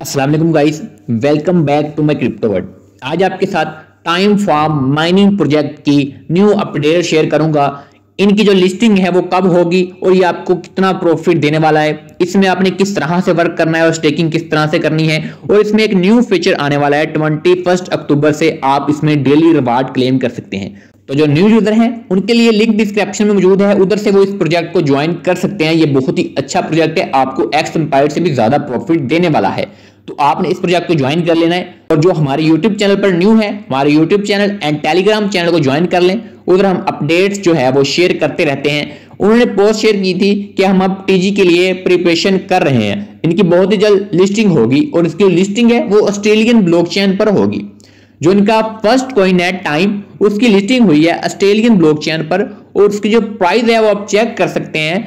अस्सलाम वालेकुम guys, welcome back to my crypto world. आज आपके साथ टाइम फार्म माइनिंग प्रोजेक्ट की न्यू अपडेट शेयर करूंगा। इनकी जो लिस्टिंग है वो कब होगी और ये आपको कितना प्रॉफिट देने वाला है, इसमें आपने किस तरह से वर्क करना है और स्टेकिंग किस तरह से करनी है। और इसमें एक न्यू फीचर आने वाला है 21 अक्टूबर से आप इसमें डेली रिवार्ड क्लेम कर सकते हैं। तो जो न्यू यूजर हैं उनके लिए लिंक डिस्क्रिप्शन में मौजूद है, उधर से वो इस प्रोजेक्ट को ज्वाइन कर सकते हैं। ये बहुत ही अच्छा प्रोजेक्ट है, आपको एक्स एम्पायर से भी ज्यादा प्रॉफिट देने वाला है। तो आपने इस प्रोजेक्ट को ज्वाइन कर लेना है। और जो हमारे यूट्यूब चैनल पर न्यू है, हमारे YouTube channel and Telegram channel को ज्वाइन कर लें, उधर हम अपडेट्स जो है वो शेयर करते रहते हैं। उन्होंने पोस्ट शेयर की थी कि हम अब टीजी के लिए प्रिपरेशन कर रहे हैं, इनकी बहुत ही जल्द लिस्टिंग होगी और इसकी लिस्टिंग है वो ऑस्ट्रेलियन ब्लॉकचेन पर होगी। जो इनका फर्स्ट कॉइन है टाइम, उसकी लिस्टिंग हुई है ऑस्ट्रेलियन ब्लॉकचेन पर और उसकी जो प्राइस है वो आप चेक कर सकते हैं,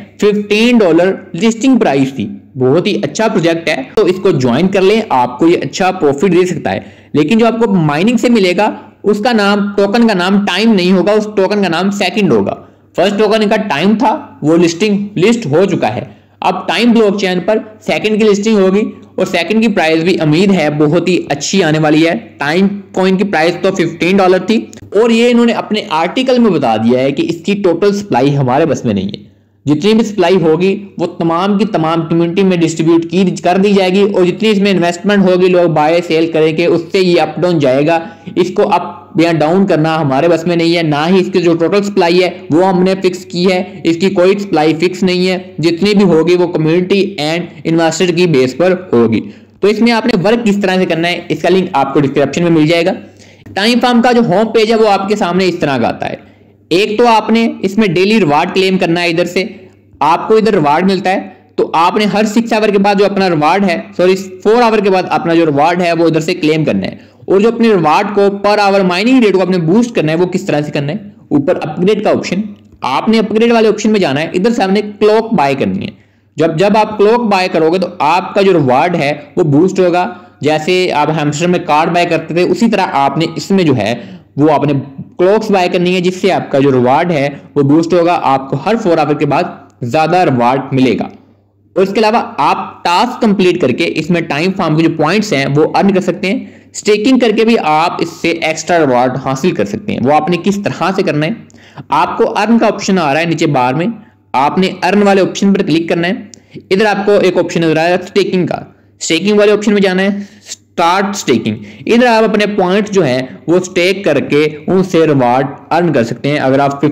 $15 लिस्टिंग प्राइस थी। बहुत ही अच्छा प्रोजेक्ट है, तो इसको ज्वाइन कर लें, आपको ये अच्छा प्रॉफिट दे सकता है। लेकिन जो आपको माइनिंग से मिलेगा उसका नाम, टोकन का नाम टाइम नहीं होगा, उस टोकन का नाम सेकंड होगा। फर्स्ट टोकन इनका टाइम था, वो लिस्ट हो चुका है। अब टाइम ब्लॉकचेन पर सेकंड की लिस्टिंग होगी और सेकंड की प्राइस भी उम्मीद है बहुत ही अच्छी आने वाली है। टाइम कॉइन की प्राइस तो $15 थी और ये इन्होंने अपने आर्टिकल में बता दिया है कि इसकी टोटल सप्लाई हमारे बस में नहीं है। जितनी भी सप्लाई होगी वो तमाम की तमाम कम्युनिटी में डिस्ट्रीब्यूट कर दी जाएगी और जितनी इसमें इन्वेस्टमेंट होगी, लोग बाय सेल करेंगे, उससे ये अप डाउन जाएगा। इसको अप या डाउन करना हमारे बस में नहीं है, ना ही इसकी जो टोटल सप्लाई है वो हमने फिक्स की है। इसकी कोई सप्लाई फिक्स नहीं है, जितनी भी होगी वो कम्युनिटी एंड इन्वेस्टर की बेस पर होगी। तो इसमें आपने वर्क किस तरह से करना है, इसका लिंक आपको डिस्क्रिप्शन में मिल जाएगा। टाइम फार्म का जो होम पेज है वो आपके सामने इस तरह का आता है। एक तो आपने इसमें डेली रिवार्ड क्लेम करना है, इधर से आपको इधर रिवार्ड मिलता है। तो आपने हर 6 आवर के बाद जो अपना रिवार्ड है, 4 आवर के बाद अपना जो रिवार्ड है वो इधर से क्लेम करना है। और जो अपने रिवार्ड को पर आवर माइनिंग रेट को आपने बूस्ट करना है, वो किस तरह से करना है, ऊपर अपग्रेड का ऑप्शन, आपने अपग्रेड वाले ऑप्शन में जाना है। इधर से आपने क्लॉक बाय करनी है। जब आप क्लॉक बाय करोगे तो आपका जो रिवार्ड है वो बूस्ट होगा। जैसे आप हैमस्टर में कार्ड बाय करते थे, उसी तरह आपने इसमें जो है वो आपने क्लॉक्स बाय करनी है, जिससे आपका जो रिवार्ड है वो बूस्ट होगा। आपको हर 4 आवर के बाद ज्यादा रिवार्ड मिलेगा। और इसके अलावा आप टास्क कंप्लीट करके इसमें टाइम फार्म के जो पॉइंट्स हैं वो अर्न कर सकते हैं। स्टेकिंग करके भी आप इससे एक्स्ट्रा रिवार्ड हासिल कर सकते हैं। वो आपने किस तरह से करना है, आपको अर्न का ऑप्शन आ रहा है नीचे बार में, आपने अर्न वाले ऑप्शन पर क्लिक करना है। इधर आपको एक ऑप्शन नजर आ रहा है स्टेकिंग का, स्टेकिंग वाले ऑप्शन में जाना है, स्टार्ट स्टेकिंग। इधर आप अपने पॉइंट जो है वो स्टेक करके उनसे रिवार्ड अर्न कर सकते हैं। अगर आप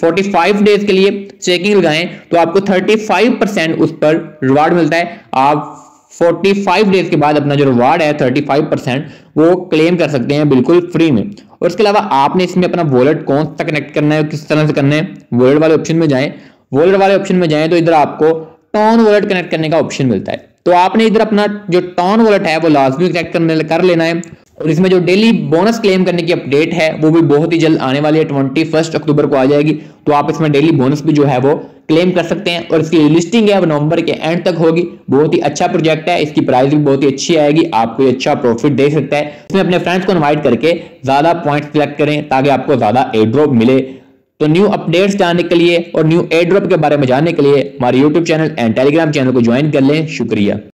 45 डेज के लिए स्टेकिंग लगाएं तो आपको 35% उस पर रिवार्ड मिलता है। आप 45 डेज के बाद अपना जो रिवार्ड है 35% वो क्लेम कर सकते हैं बिल्कुल फ्री में। और इसके अलावा आपने इसमें अपना वॉलेट कौन सा कनेक्ट करना है, किस तरह से करना है, वॉलेट वाले ऑप्शन में जाएं। वॉलेट वाले ऑप्शन में जाएं तो इधर आपको टॉन वॉलेट कनेक्ट करने का ऑप्शन मिलता है। तो आपने इधर अपना जो टॉन वॉलेट है वो लाजमी कनेक्ट कर लेना है। और इसमें जो डेली बोनस क्लेम करने की अपडेट है वो भी बहुत ही जल्द आने वाली है, 21 अक्टूबर को आ जाएगी। तो आप इसमें डेली बोनस भी जो है वो क्लेम कर सकते हैं। और इसकी लिस्टिंग है वो नवंबर के एंड तक होगी। बहुत ही अच्छा प्रोजेक्ट है, इसकी प्राइस भी बहुत ही अच्छी आएगी, आपको ये अच्छा प्रॉफिट दे सकता है। इसमें अपने फ्रेंड्स को इन्वाइट करके ज्यादा पॉइंट कलेक्ट करें ताकि आपको ज्यादा एयर ड्रॉप मिले। तो न्यू अपडेट्स जानने के लिए और न्यू एयर ड्रॉप के बारे में जानने के लिए हमारे YouTube channel and Telegram channel को ज्वाइन कर लें। शुक्रिया।